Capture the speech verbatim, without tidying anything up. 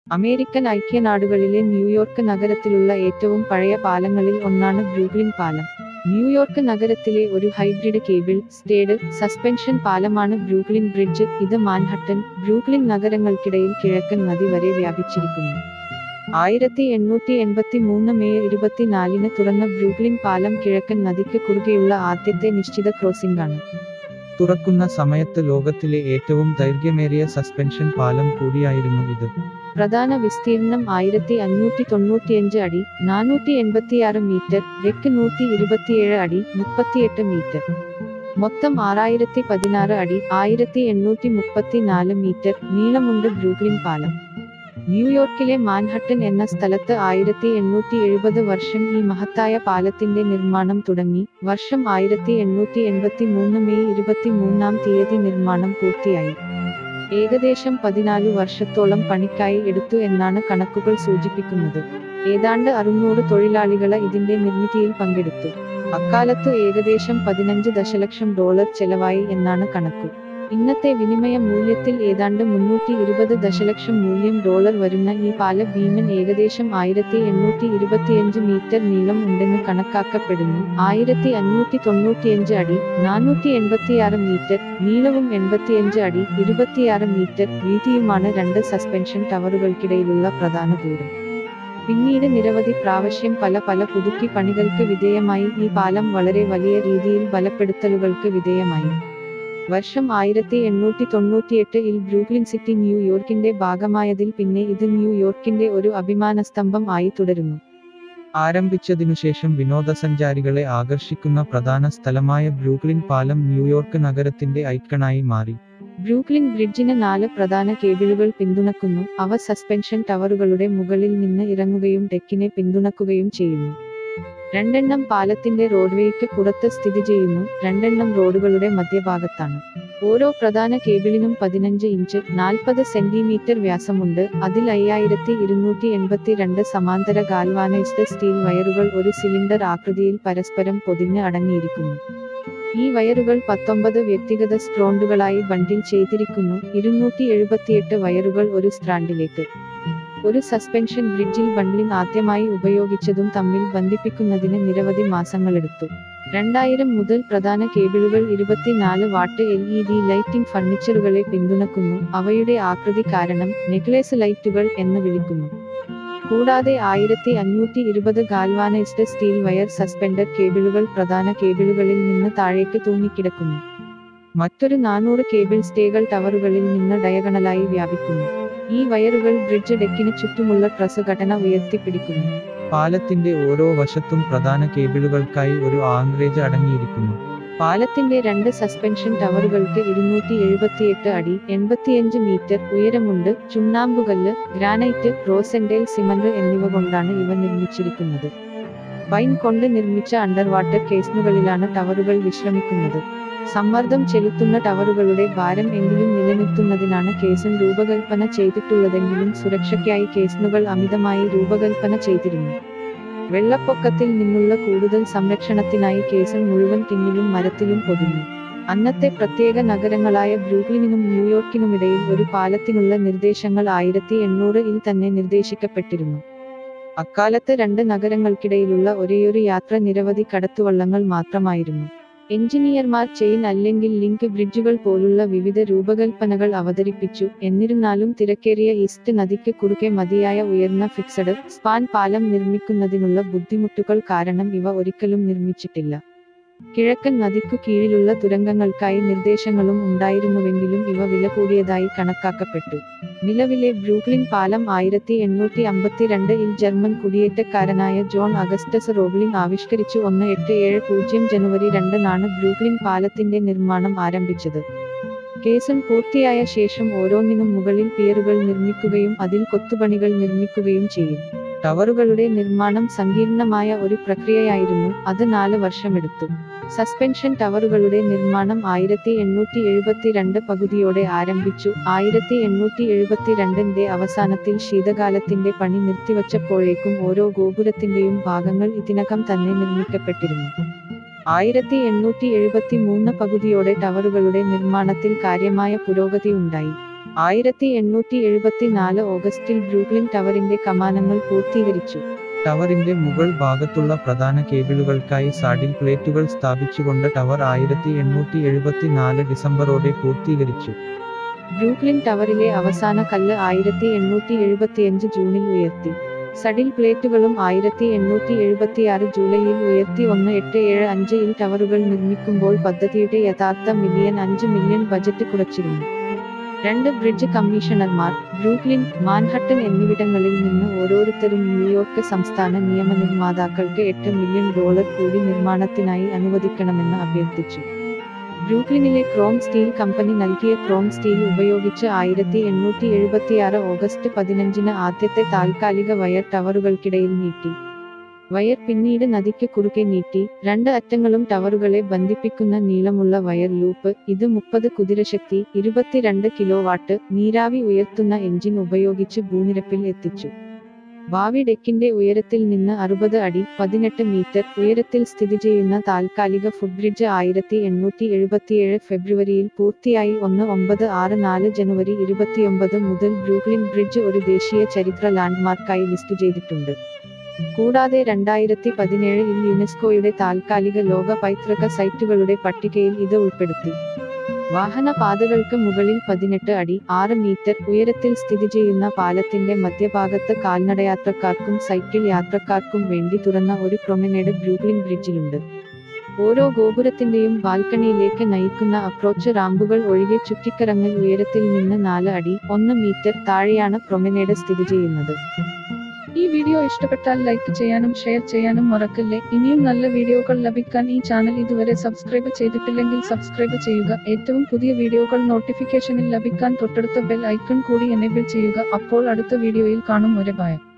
American ഐക്യനാടുകളിലെ New York നഗരത്തിലുള്ള ഏറ്റവും പഴയ പാലങ്ങളിൽ ഒന്നാണ് ബ്രൂക്ലിൻ പാലം. ന്യൂയോർക്ക് നഗരത്തിലെ ഒരു ഹൈബ്രിഡ് കേബിൾ സ്റ്റേഡ് സസ്പെൻഷൻ പാലമാണ് ബ്രൂക്ലിൻ ബ്രിഡ്ജ്. ഇത് മാൻഹട്ടൻ, ബ്രൂക്ലിൻ നഗരങ്ങൾക്കിടയിൽ കിഴക്കൻ നദി വരെ വ്യാപിച്ചിരിക്കുന്നു. ആയിരത്തി എണ്ണൂറ്റി എൺപത്തി മൂന്ന് മെയ് ഇരുപത്തിനാലിന് തുറന്ന ബ്രൂക്ലിൻ പാലം കിഴക്കൻ നദിക്ക് കുറുകെയുള്ള ആദ്യത്തെ നിശ്ചിത ക്രോസിംഗാണ്. തുറക്കുന്ന സമയത്ത് ലോകത്തിലെ ഏറ്റവും ദൈർഘ്യമേറിയ സസ്പെൻഷൻ പാലം കൂടിയായിരുന്നു ഇത്. പ്രധാന വിസ്തീർണം ആയിരത്തി അഞ്ഞൂറ്റി തൊണ്ണൂറ്റിയഞ്ച് അടി, നാനൂറ്റി എൺപത്തിയാറ് മീറ്റർ, ഡെക്ക് നൂറ്റി ഇരുപത്തിയേഴ് അടി, മുപ്പത്തിയെട്ട് മീറ്റർ. മൊത്തം ആറായിരത്തി പതിനാറ് അടി, ആയിരത്തി എണ്ണൂറ്റി മുപ്പത്തിനാല് മീറ്റർ നീളമുണ്ട് ബ്രൂക്ലിൻ പാലം. ന്യൂയോർക്കിലെ മാൻഹട്ടൻ എന്ന സ്ഥലത്ത് ആയിരത്തി എണ്ണൂറ്റി എഴുപത് വർഷം ഈ മഹത്തായ പാലത്തിന്റെ നിർമ്മാണം തുടങ്ങി. വർഷം ആയിരത്തി എണ്ണൂറ്റി എൺപത്തി മൂന്ന് മെയ് ഇരുപത്തി മൂന്നാം തീയതി നിർമ്മാണം പൂർത്തിയായി. ഏകദേശം പതിനാലു വർഷത്തോളം പണിക്കായി എടുത്തു എന്നാണ് കണക്കുകൾ സൂചിപ്പിക്കുന്നത്. ഏതാണ്ട് അറുന്നൂറ് തൊഴിലാളികളെ ഇതിന്റെ നിർമ്മിതിയിൽ പങ്കെടുത്തു. അക്കാലത്തു ഏകദേശം പതിനഞ്ച് ദശലക്ഷം ഡോളർ ചെലവായി എന്നാണ് കണക്കു. ഇന്നത്തെ വിനിമയ മൂല്യത്തിൽ ഏതാണ്ട് മുന്നൂറ്റി ഇരുപത് ദശലക്ഷം മൂല്യം ഡോളർ വരുന്ന ഈ പാല ഭീമൻ ഏകദേശം ആയിരത്തി എണ്ണൂറ്റി ഇരുപത്തിയഞ്ച് മീറ്റർ നീളം ഉണ്ടെന്ന് കണക്കാക്കപ്പെടുന്നു. ആയിരത്തി അഞ്ഞൂറ്റി തൊണ്ണൂറ്റിയഞ്ച് അടി, നാനൂറ്റി എൺപത്തിയാറ് മീറ്റർ നീളവും എൺപത്തിയഞ്ച് അടി, ഇരുപത്തിയാറ് മീറ്റർ വീതിയുമാണ് രണ്ട് സസ്പെൻഷൻ ടവറുകൾക്കിടയിലുള്ള പ്രധാന ദൂരം. പിന്നീട് നിരവധി പ്രാവശ്യം പല പല പുതുക്കി പണികൾക്ക് വിധേയമായി ഈ പാലം വളരെ വലിയ രീതിയിൽ ബലപ്പെടുത്തലുകൾക്ക് വിധേയമായി. വർഷം ആയിരത്തി എണ്ണൂറ്റി തൊണ്ണൂറ്റിയെട്ട് ഇൽ ബ്രൂക്ലിൻ സിറ്റി ന്യൂയോർക്കിന്റെ ഭാഗമായതിൽ പിന്നെ ഇത് ന്യൂയോർക്കിന്റെ ഒരു അഭിമാനസ്തംഭം ആയി തുടരുന്നു. ആരംഭിച്ചതിനുശേഷം വിനോദസഞ്ചാരികളെ ആകർഷിക്കുന്ന പ്രധാന സ്ഥലമായ ബ്രൂക്ലിൻ പാലം ന്യൂയോർക്ക് നഗരത്തിന്റെ ഐക്കണായി മാറി. ബ്രൂക്ലിൻ ബ്രിഡ്ജിന് നാല് പ്രധാന കേബിളുകൾ പിന്തുണക്കുന്നു. അവ സസ്പെൻഷൻ ടവറുകളുടെ മുകളിൽ നിന്ന് ഇറങ്ങുകയും ഡെക്കിനെ പിന്തുണക്കുകയും ചെയ്യുന്നു. രണ്ടെണ്ണം പാലത്തിന്റെ റോഡ്വേയ്ക്ക് പുറത്ത് സ്ഥിതി ചെയ്യുന്നു. രണ്ടെണ്ണം റോഡുകളുടെ മധ്യഭാഗത്താണ്. ഓരോ പ്രധാന കേബിളിനും പതിനഞ്ച് ഇഞ്ച് നാൽപ്പത് സെന്റിമീറ്റർ വ്യാസമുണ്ട്. അതിൽ അയ്യായിരത്തി ഇരുന്നൂറ്റി എൺപത്തി രണ്ട് സമാന്തര ഗാൽവാനൈസ്ഡ് സ്റ്റീൽ വയറുകൾ ഒരു സിലിണ്ടർ ആകൃതിയിൽ പരസ്പരം പൊതിഞ്ഞ് അടങ്ങിയിരിക്കുന്നു. ഈ വയറുകൾ പത്തൊമ്പത് വ്യക്തിഗത സ്ട്രോണ്ടുകളായി ബണ്ടിൽ ചെയ്തിരിക്കുന്നു. ഇരുന്നൂറ്റി എഴുപത്തിയെട്ട് വയറുകൾ ഒരു സ്ട്രാൻഡിലേക്ക്. ഒരു സസ്പെൻഷൻ ബ്രിഡ്ജിൽ ബണ്ടിലിംഗ് ആദ്യമായി ഉപയോഗിച്ചതും തമ്മിൽ ബന്ധിപ്പിക്കുന്നതിന് നിരവധി മാസങ്ങളെടുത്തു. രണ്ടായിരം മുതൽ പ്രധാന കേബിളുകൾ ഇരുപത്തിനാല് watt L E D lighting ഫർണിച്ചറുകളെ പിന്തുണക്കുന്നു. അവയുടെ ആകൃതി കാരണം നെക്ലേസ് ലൈറ്റുകൾ എന്ന് വിളിക്കുന്നു. കൂടാതെ ആയിരത്തി അഞ്ഞൂറ്റി ഇരുപത് ഗാൽവാനൈസ്ഡ് സ്റ്റീൽ വയർ സസ്പെൻഡർ കേബിളുകൾ പ്രധാന കേബിളുകളിൽ നിന്ന് താഴേക്ക് തൂങ്ങിക്കിടക്കുന്നു. മറ്റൊരു നാനൂറ് കേബിൾ സ്റ്റേകൾ ടവറുകളിൽ നിന്ന് ഡയഗണലായി വ്യാപിക്കുന്നു. ഈ വയറുകൾ ബ്രിഡ്ജ് ഡെക്കിന് ചുറ്റുമുള്ള ട്രസ് ഘടന ഉയർത്തിപ്പിടിക്കുന്നു. പാലത്തിന്റെ ഓരോ വശത്തും പ്രധാന കേബിളുകൾക്കായി ഒരു ആംഗ്രേജ് അടങ്ങിയിരിക്കുന്നു. പാലത്തിന്റെ രണ്ട് സസ്പെൻഷൻ ടവറുകൾക്ക് ഇരുന്നൂറ്റി എഴുപത്തിയെട്ട് അടി, എൺപത്തിയഞ്ച് മീറ്റർ ഉയരമുണ്ട്. ചുണ്ണാമ്പുകല്ല്, ഗ്രാനൈറ്റ്, റോസെൻഡേൽ സിമന്റ് എന്നിവ കൊണ്ടാണ് ഇവ നിർമ്മിച്ചിരിക്കുന്നത്. പൈൻ കൊണ്ട് നിർമ്മിച്ച അണ്ടർ വാട്ടർ കേസ്നുകളിലാണ് ടവറുകൾ വിശ്രമിക്കുന്നത്. സമ്മർദ്ദം ചെലുത്തുന്ന ടവറുകളുടെ ഭാരം എങ്കിലും നിലനിർത്തുന്നതിനാണ് കേസൺ രൂപകൽപ്പന ചെയ്തിട്ടുള്ളതെങ്കിലും സുരക്ഷയ്ക്കായി കേസ്നുകൾ അമിതമായി രൂപകൽപ്പന ചെയ്തിരുന്നു. വെള്ളപ്പൊക്കത്തിൽ നിന്നുള്ള കൂടുതൽ സംരക്ഷണത്തിനായി കേസൺ മുഴുവൻ ടിന്നിലും മരത്തിലും പൊതിഞ്ഞു. അന്നത്തെ പ്രത്യേക നഗരങ്ങളായ ബ്രൂക്ലിനും ന്യൂയോർക്കിനുമിടയിൽ ഒരു പാലത്തിനുള്ള നിർദ്ദേശങ്ങൾ ആയിരത്തി എണ്ണൂറ് ഇൽ തന്നെ നിർദ്ദേശിക്കപ്പെട്ടിരുന്നു. അക്കാലത്ത് രണ്ട് നഗരങ്ങൾക്കിടയിലുള്ള ഒരേയൊരു യാത്ര നിരവധി കടത്തുവള്ളങ്ങൾ മാത്രമായിരുന്നു. എഞ്ചിനീയർമാർ ചെയിൻ അല്ലെങ്കിൽ ലിങ്ക് ബ്രിഡ്ജുകൾ പോലുള്ള വിവിധ രൂപകൽപ്പനകൾ അവതരിപ്പിച്ചു. എന്നിരുന്നാലും തിരക്കേറിയ ഈസ്റ്റ് നദിക്ക് കുറുകെ മതിയായ ഉയർന്ന ഫിക്സഡ് സ്പാൻ പാലം നിർമ്മിക്കുന്നതിനുള്ള ബുദ്ധിമുട്ടുകൾ കാരണം ഇവ ഒരിക്കലും നിർമ്മിച്ചിട്ടില്ല. കിഴക്കൻ നദിക്കു കീഴിലുള്ള തുരങ്കങ്ങൾക്കായി നിർദ്ദേശങ്ങളും ഉണ്ടായിരുന്നുവെങ്കിലും ഇവ വില കൂടിയതായി കണക്കാക്കപ്പെട്ടു. നിലവിലെ ബ്രൂക്ലിൻ പാലം ആയിരത്തി എണ്ണൂറ്റി അമ്പത്തിരണ്ട് ഇൽ ജർമ്മൻ കുടിയേറ്റക്കാരനായ ജോൺ അഗസ്റ്റസ് റോബ്ലിംഗ് ആവിഷ്കരിച്ചു. ഒന്ന് എട്ട് ഏഴ് പൂജ്യം ജനുവരി രണ്ടിനാണ് ബ്രൂക്ലിൻ പാലത്തിന്റെ നിർമ്മാണം ആരംഭിച്ചത്. കേസൺ പൂർത്തിയായ ശേഷം ഓരോന്നിനും മുകളിൽ പിയറുകൾ നിർമ്മിക്കുകയും അതിൽ കൊത്തുപണികൾ നിർമ്മിക്കുകയും ചെയ്യും. ടവറുകളുടെ നിർമ്മാണം സങ്കീർണമായ ഒരു പ്രക്രിയയായിരുന്നു. അത് നാല് വർഷമെടുത്തു. സസ്പെൻഷൻ ടവറുകളുടെ നിർമ്മാണം ആയിരത്തി എണ്ണൂറ്റി എഴുപത്തിരണ്ട് പകുതിയോടെ ആരംഭിച്ചു. ആയിരത്തി എണ്ണൂറ്റി എഴുപത്തിരണ്ടിന്റെ അവസാനത്തിൽ ശീതകാലത്തിന്റെ പണി നിർത്തിവച്ചപ്പോഴേക്കും ഓരോ ഗോപുരത്തിന്റെയും ഭാഗങ്ങൾ ഇതിനകം തന്നെ നിർമ്മിക്കപ്പെട്ടിരുന്നു. ആയിരത്തി എണ്ണൂറ്റി എഴുപത്തി മൂന്ന് പകുതിയോടെ ടവറുകളുടെ നിർമ്മാണത്തിൽ കാര്യമായ പുരോഗതി ഉണ്ടായി. ആയിരത്തി എണ്ണൂറ്റി എഴുപത്തിനാല് ഓഗസ്റ്റിൽ ബ്രൂക്ലിൻ ടവറിന്റെ കമാനങ്ങൾ പൂർത്തീകരിച്ചു. ടവറിന്റെ മുകൾ ഭാഗത്തുള്ള പ്രധാന കേബിളുകൾക്കായി സാഡിൽ പ്ലേറ്റുകൾ സ്ഥാപിച്ചുകൊണ്ട് ടവർ ആയിരത്തി എണ്ണൂറ്റി എഴുപത്തിനാല് ഡിസംബറോടെ പൂർത്തീകരിച്ചു. ബ്രൂക്ലിൻ ടവറിലെ അവസാന കല്ല് ആയിരത്തി എണ്ണൂറ്റി എഴുപത്തിയഞ്ച് ജൂണിൽ ഉയർത്തി. സഡിൽ പ്ലേറ്റുകളും ആയിരത്തി എണ്ണൂറ്റി എഴുപത്തിയാറ് ജൂലൈയിൽ ഉയർത്തി. ഒന്ന് എട്ട് ഏഴ് അഞ്ച് ഇൽ ടവറുകൾ നിർമ്മിക്കുമ്പോൾ പദ്ധതിയുടെ യഥാർത്ഥ മില്യൺ അഞ്ച് മില്യൺ ബജറ്റ് കുറച്ചിരുന്നു. രണ്ട് ബ്രിഡ്ജ് കമ്മീഷണർമാർ ബ്രൂക്ലിൻ, മാൻഹട്ടൻ എന്നിവിടങ്ങളിൽ നിന്ന് ഓരോരുത്തരും ന്യൂയോർക്ക് സംസ്ഥാന നിയമനിർമ്മാതാക്കൾക്ക് എട്ട് മില്യൺ ഡോളർ കൂടി നിർമ്മാണത്തിനായി അനുവദിക്കണമെന്ന് അഭ്യർത്ഥിച്ചു. ബ്രൂക്ലിനിലെ ക്രോം സ്റ്റീൽ കമ്പനി നൽകിയ ക്രോം സ്റ്റീൽ ഉപയോഗിച്ച് ആയിരത്തി എണ്ണൂറ്റി എഴുപത്തിയാറ് ഓഗസ്റ്റ് പതിനഞ്ചിന് ആദ്യത്തെ താൽക്കാലിക വയർ ടവറുകൾക്കിടയിൽ നീട്ടി. വയർ പിന്നീട് നദിക്ക് കുറുകെ നീട്ടി. രണ്ട് അറ്റങ്ങളും ടവറുകളെ ബന്ധിപ്പിക്കുന്ന നീളമുള്ള വയർ ലൂപ്പ്. ഇത് മുപ്പത് കുതിരശക്തി, ഇരുപത്തിരണ്ട് കിലോവാട്ട്, നീരാവി ഉയർത്തുന്ന എഞ്ചിൻ ഉപയോഗിച്ച് ഭൂനിരപ്പിൽ എത്തിച്ചു. ഭാവി ഡെക്കിന്റെ ഉയരത്തിൽ നിന്ന് അറുപത് അടി പതിനെട്ട് മീറ്റർ ഉയരത്തിൽ സ്ഥിതി ചെയ്യുന്ന താൽക്കാലിക ഫുട്ബ്രിഡ്ജ് ആയിരത്തി എണ്ണൂറ്റി എഴുപത്തിയേഴ് ഫെബ്രുവരിയിൽ പൂർത്തിയായി. ഒന്ന് ഒമ്പത് ആറ് നാല് ജനുവരി ഇരുപത്തിയൊമ്പത് മുതൽ ബ്രൂക്ലിൻ ബ്രിഡ്ജ് ഒരു ദേശീയ ചരിത്ര ലാൻഡ്മാർക്കായി ലിസ്റ്റ് ചെയ്തിട്ടുണ്ട്. കൂടാതെ രണ്ടായിരത്തി പതിനേഴ് ഇൽ യുനെസ്കോയുടെ താൽക്കാലിക ലോക പൈതൃക സൈറ്റുകളുടെ പട്ടികയിൽ ഇത് ഉൾപ്പെടുത്തി. വാഹന പാതകൾക്ക് മുകളിൽ പതിനെട്ട് അടി ആറ് മീറ്റർ ഉയരത്തിൽ സ്ഥിതി ചെയ്യുന്ന പാലത്തിന്റെ മധ്യഭാഗത്ത് കാൽനടയാത്രക്കാർക്കും സൈക്കിൾ യാത്രക്കാർക്കും വേണ്ടി തുറന്ന ഒരു പ്രൊമനേഡ് ബ്രൂക്ലിൻ ബ്രിഡ്ജിലുണ്ട്. ഓരോ ഗോപുരത്തിന്റെയും ബാൽക്കണിയിലേക്ക് നയിക്കുന്ന അപ്രോച്ച് റാമ്പുകൾ ഒഴികെ ചുറ്റിക്കറങ്ങൽ ഉയരത്തിൽ നിന്ന് നാല് അടി ഒന്ന് മീറ്റർ താഴെയാണ് പ്രൊമനേഡ് സ്ഥിതി ചെയ്യുന്നത്. ഈ വീഡിയോ ഇഷ്ടപ്പെട്ടാൽ ലൈക്ക് ചെയ്യാനും ഷെയർ ചെയ്യാനും മറക്കല്ലേ. ഇനിയും നല്ല വീഡിയോകൾ ലഭിക്കാൻ ഈ ചാനൽ ഇതുവരെ സബ്സ്ക്രൈബ് ചെയ്തിട്ടില്ലെങ്കിൽ സബ്സ്ക്രൈബ് ചെയ്യുക. ഏറ്റവും പുതിയ വീഡിയോകൾ നോട്ടിഫിക്കേഷനിൽ ലഭിക്കാൻ തൊട്ടടുത്ത ബെൽ ഐക്കൺ കൂടി എനേബിൾ ചെയ്യുക. അപ്പോൾ അടുത്ത വീഡിയോയിൽ കാണും വരെ ബൈ.